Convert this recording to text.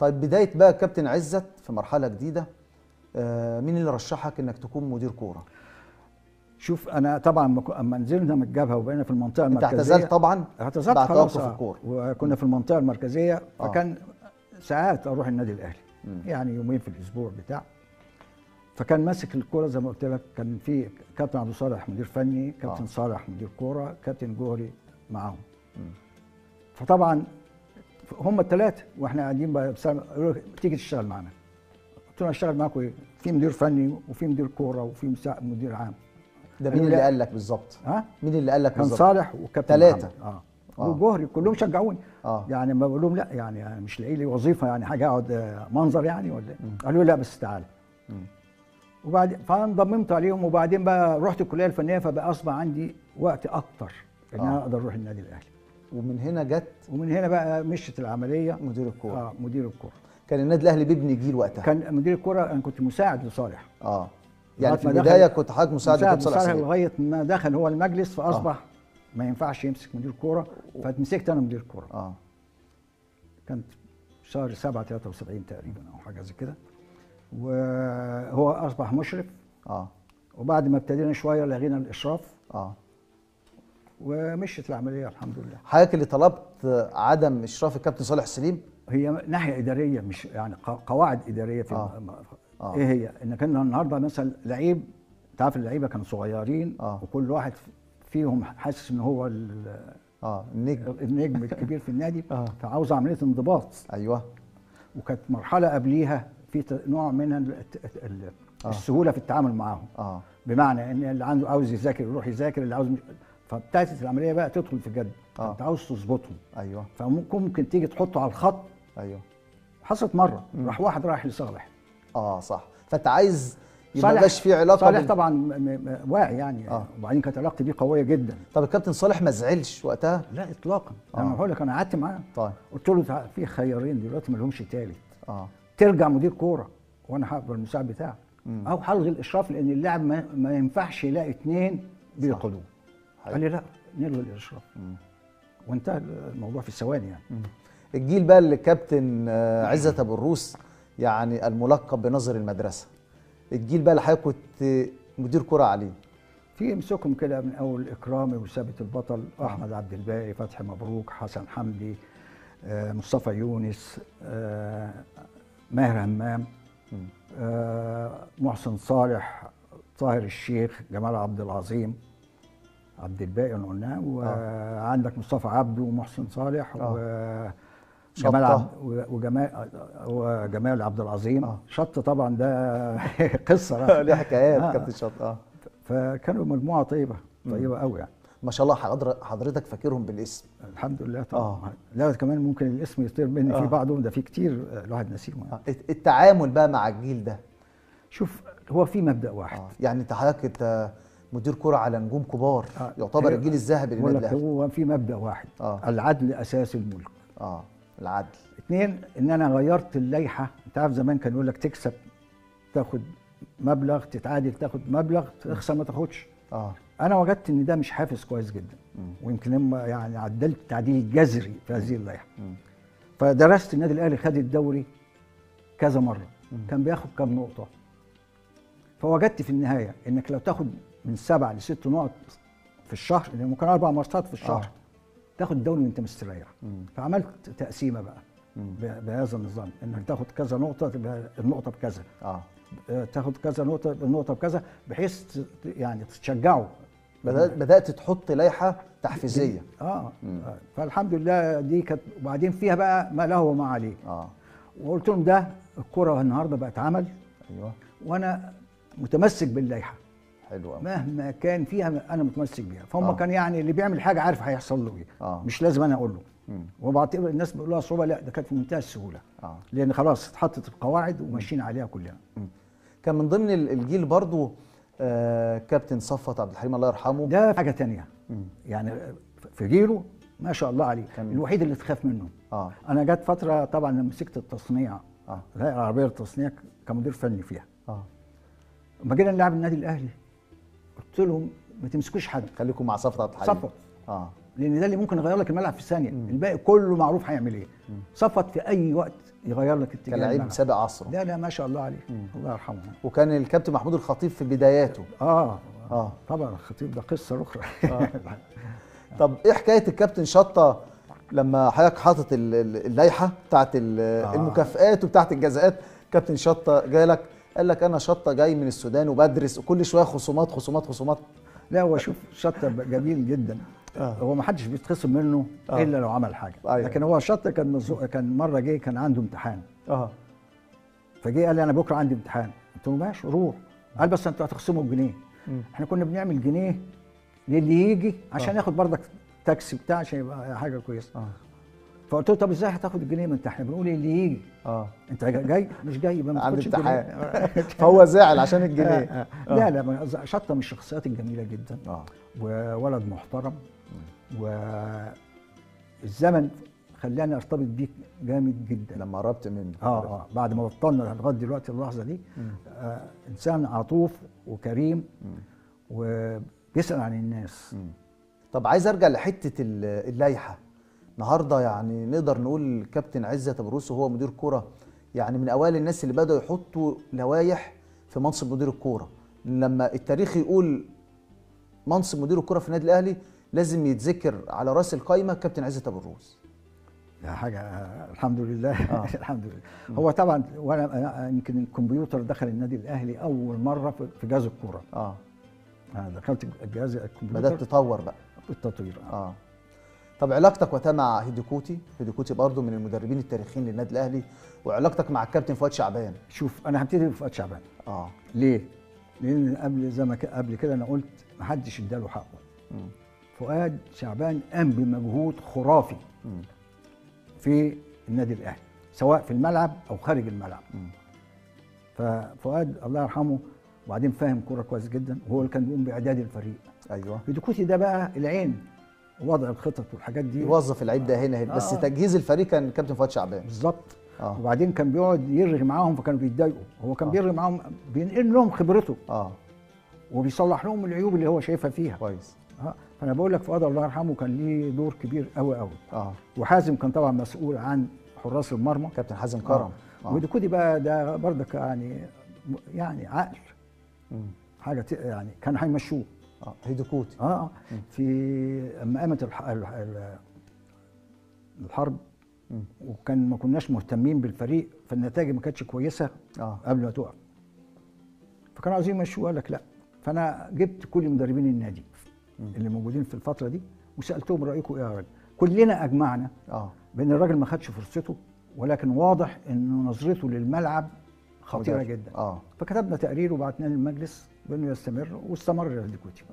طيب بدايه بقى كابتن عزت في مرحله جديده، مين اللي رشحك انك تكون مدير كوره؟ شوف انا طبعا اما نزلنا من الجبهه وبقينا في المنطقه انت المركزيه. اعتزلت طبعا اعتزلت بعد خلاص توقف الكوره، وكنا في المنطقه المركزيه، آه. فكان ساعات اروح النادي الاهلي يعني يومين في الاسبوع بتاع. فكان ماسك الكوره زي ما قلت لك، كان في كابتن عبد الصالح مدير فني، كابتن صالح مدير كوره، كابتن جوهري معاهم. فطبعا هم الثلاثه واحنا قاعدين بقى قالوا لي تيجي تشتغل معانا. قلت لهم اشتغل معاكم ايه؟ في مدير فني وفي مدير كوره وفي مدير عام. ده مين اللي قال لك بالظبط؟ ها؟ مين اللي قال لك كان بالظبط؟ صالح وكابتن ثلاثه. وجوهري كلهم شجعوني. اه يعني ما بقول لهم لا يعني مش لاقي لي وظيفه، يعني حاجه اقعد منظر يعني ولا إيه؟ قالوا لي لا بس تعالى. وبعدين فانضممت عليهم، وبعدين بقى رحت الكليه الفنيه، فبقى اصبح عندي وقت اكتر ان انا اقدر اروح النادي الاهلي. ومن هنا جت، ومن هنا بقى مشت العمليه مدير الكوره. مدير الكوره. كان النادي الاهلي بيبني جيل وقتها. كان مدير الكوره انا كنت مساعد لصالح. يعني في البدايه كنت حضرتك مساعد لكابتن صالح سليم لغايه ما دخل هو المجلس، فاصبح ما ينفعش يمسك مدير كوره، فاتمسكت انا مدير كوره. كانت شهر 7 73 تقريبا او حاجه زي كده، وهو اصبح مشرف. وبعد ما ابتدينا شويه لغينا الاشراف. ومشيت العمليه الحمد لله. حضرتك اللي طلبت عدم اشراف الكابتن صالح سليم؟ هي ناحيه اداريه، مش يعني قواعد اداريه في ايه هي؟ ان كان النهارده مثلا لعيب، انت عارف اللعيبه كانوا صغيرين وكل واحد فيهم حاسس ان هو النجم الكبير في النادي، فعاوز عمليه انضباط. ايوه. وكانت مرحله قبليها في نوع من السهوله في التعامل معاهم. بمعنى ان اللي عنده عاوز يذاكر يروح يذاكر، اللي عاوز فابتدت العمليه بقى تدخل في جد. انت عاوز تظبطهم. ايوه. فممكن تيجي تحطه على الخط. ايوه. حصلت مره راح واحد رايح لصالح. صح. فانت عايز يبقى مبقاش في علاقه. صالح طبعا واعي يعني. وبعدين كانت علاقتي بيه قويه جدا. طب الكابتن صالح ما زعلش وقتها؟ لا اطلاقا. انا بقول لك انا قعدت معاه. طيب. قلت له في خيارين دلوقتي ما لهمش ثالث. ترجع مدير كوره وانا هبقى المساعد بتاعك، او هلغي الاشراف، لان اللاعب ما ينفعش يلاقي اثنين بيقودوه. قال لي لا نلغي الاشراف. وانتهى الموضوع في ثواني يعني. الجيل بقى اللي كابتن عزت ابو الروس يعني الملقب بناظر المدرسه، الجيل بقى اللي حضرتك كنت مدير كره عليه، في امسكهم كده من اول اكرامي وثابت البطل، احمد عبد الباقي، فتحي مبروك، حسن حمدي، مصطفى يونس، ماهر همام، محسن صالح، طاهر الشيخ، جمال عبد العظيم، عبد الباقي اللي قلناه، وعندك مصطفى عبده ومحسن صالح وجمال وجمال عبد العظيم. شط طبعا ده قصه ليه حكايات كابتن شط. فكانوا مجموعه طيبه قوي يعني. ما شاء الله. حضرتك فاكرهم بالاسم؟ الحمد لله طبعا. لا كمان ممكن الاسم يطير مني في بعضهم، ده في كتير الواحد نسيهم يعني. التعامل بقى مع الجيل ده، شوف هو في مبدأ واحد. يعني انت حضرتك مدير كرة على نجوم كبار، يعتبر الجيل الذهبي للنادي الاهلي. هو في مبدأ واحد. العدل اساس الملك. العدل. 2 ان انا غيرت اللائحه. انت عارف زمان كان يقول لك تكسب تاخد مبلغ، تتعادل تاخد مبلغ، تخسر ما تاخدش. انا وجدت ان ده مش حافز كويس جدا. ويمكن لما يعني عدلت تعديل جذري في هذه اللائحه. فدرست النادي الاهلي خد الدوري كذا مره، كان بياخد كام نقطه. فوجدت في النهايه انك لو تاخد من 7 ل 6 نقط في الشهر، لان ممكن 4 ماتشات في الشهر، تاخد الدوري وانت مستريح. فعملت تقسيمه بقى بهذا النظام، انك تاخد كذا نقطه تبقى النقطه بكذا. تاخد كذا نقطه النقطه بكذا، بحيث يعني تشجعه. بدات تحط لائحه تحفيزيه. فالحمد لله دي كانت. وبعدين فيها بقى ما له وما عليه. وقلت لهم ده الكره النهارده بقت عمل. ايوه. وانا متمسك باللائحه. حلو قوي. مهما كان فيها انا متمسك بيها. فهم كان يعني اللي بيعمل حاجه عارف هيحصل له ايه. مش لازم انا اقول له. وبعتبر الناس بيقولوا لها صعوبه، لا ده كانت في منتهى السهوله. لان خلاص اتحطت القواعد وماشيين عليها كلنا. كان من ضمن الجيل برضو كابتن صفوت عبد الحليم الله يرحمه. ده حاجه ثانيه. يعني في جيله ما شاء الله عليه، الوحيد اللي تخاف منه. انا جت فتره طبعا لما مسكت التصنيع، الهيئه العربيه للتصنيع كمدير فني فيها. لما جينا نلعب النادي الاهلي قلت لهم ما تمسكوش حد، خليكم مع صفوت عبد الحليم. صفوت. لان ده اللي ممكن يغير لك الملعب في ثانيه. الباقي كله معروف هيعمل ايه. صفوت في اي وقت يغير لك اتجاه كان لعيب الملعب. سابق عصره. لا لا ما شاء الله عليه، الله يرحمه. وكان الكابتن محمود الخطيب في بداياته. طبعا الخطيب ده قصه اخرى. طب ايه حكايه الكابتن شطه لما حضرتك حاطط اللائحه بتاعت المكافئات وبتاعت الجزاءات؟ كابتن شطه جاي لك قال لك انا شطه جاي من السودان وبدرس وكل شويه خصومات خصومات خصومات. لا هو شوف شطه جميل جدا. هو ما حدش بيتخصم منه الا لو عمل حاجه. لكن هو شطه كان مره جه كان عنده امتحان. فجه قال لي انا بكره عندي امتحان. قلت له ماشي روح. قال بس انتوا هتخصموا بجنيه. احنا كنا بنعمل جنيه للي يجي عشان ياخد برضك تاكسي بتاع عشان يبقى حاجه كويسه. فقلت له طب ازاي هتاخد الجنيه؟ ما احنا بنقول اللي يجي. انت جاي مش جاي يبقى ما تاخدش الجنيه. فهو زعل عشان الجنيه. لا لا شطه من الشخصيات الجميله جدا. وولد محترم. والزمن خلاني ارتبط بيك جامد جدا لما قربت منه. بعد ما بطلنا لغايه دلوقتي اللحظه دي. انسان عطوف وكريم وبيسال عن الناس. طب عايز ارجع لحته اللائحه. النهارده يعني نقدر نقول كابتن عزت ابو الروس وهو مدير كوره يعني من اوائل الناس اللي بداوا يحطوا لوائح في منصب مدير الكوره. لما التاريخ يقول منصب مدير الكوره في النادي الاهلي لازم يتذكر على راس القايمه كابتن عزت ابو الروس. حاجه الحمد لله. الحمد لله. هو طبعا وانا يمكن الكمبيوتر دخل النادي الاهلي اول مره في جهاز الكوره. انا دخلت جهاز الكمبيوتر بدات تطور بقى بالتطوير. طب علاقتك وقتها مع هيديكوتي برضه من المدربين التاريخيين للنادي الاهلي، وعلاقتك مع الكابتن فؤاد شعبان. شوف انا هبتدي بفؤاد شعبان. ليه؟ لان قبل كده انا قلت ما حدش اداله حقه. فؤاد شعبان قام بمجهود خرافي في النادي الاهلي سواء في الملعب او خارج الملعب. ففؤاد الله يرحمه وبعدين فاهم كوره كويس جدا، وهو اللي كان بيقوم باعداد الفريق. هيديكوتي ده بقى العين، وضع الخطط والحاجات دي، يوظف اللعيب ده هنا بس تجهيز الفريق كان كابتن فؤاد شعبان. بالظبط. وبعدين كان بيقعد يرغي معاهم فكانوا بيتضايقوا. هو كان بيرغي معاهم بينقل لهم خبرته وبيصلح لهم العيوب اللي هو شايفها فيها كويس. فانا بقول لك فؤاد الله يرحمه كان ليه دور كبير قوي قوي. وحازم كان طبعا مسؤول عن حراس المرمى، كابتن حازم كرم. وديكودي بقى ده برضك يعني عقل. حاجه يعني كان هيمشوه. هيديكوتي. في اما قامت الحرب وكان ما كناش مهتمين بالفريق فالنتائج ما كانتش كويسه قبل ما تقع، فكانوا عايزين يمشوه. قال لك لا. فانا جبت كل مدربين النادي اللي موجودين في الفتره دي وسالتهم رايكم ايه يا راجل. كلنا اجمعنا بان الراجل ما خدش فرصته، ولكن واضح انه نظرته للملعب خطيره جدا. فكتبنا تقرير وبعتناه للمجلس بانه يستمر، واستمر هيديكوتي.